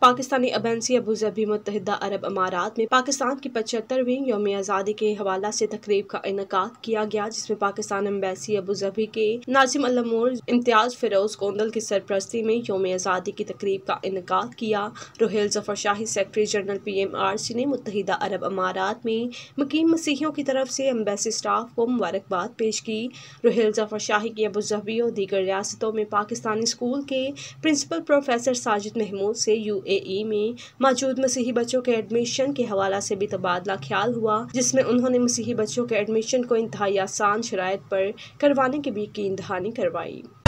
Pakistani embassy अबूज़बी मुत्तहिदा अरब अमारात में पाकिस्तान की 75वीं यौम आज़ादी के हवाला से तकरीब का इनेकाद किया गया, जिसमें पाकिस्तान एम्बेसी अबूज़बी के नाज़िम अल-अमूर इम्तियाज़ फिरोज कोंदल की सरपरस्ती में यौम आज़ादी की तकरीब का इनेकाद किया। Ruhail Zafar Shahi secretary general PMRC ने मुत्तहिदा अरब अमारात में मुकीम मसीहियों की तरफ से एम्बेसी स्टाफ को मुबारकबाद पेश की। रुहेल ज़फ़र शाही की अबूज़बी और दीगर रियासतों में पाकिस्तानी स्कूल के प्रिंसिपल प्रोफेसर साजिद महमूद से UAE में मौजूद मसीही बच्चों के एडमिशन के हवाला से भी तबादला ख्याल हुआ, जिसमें उन्होंने मसीही बच्चों के एडमिशन को इंतहाई आसान शराइत पर करवाने की भी यकीन दहानी करवाई।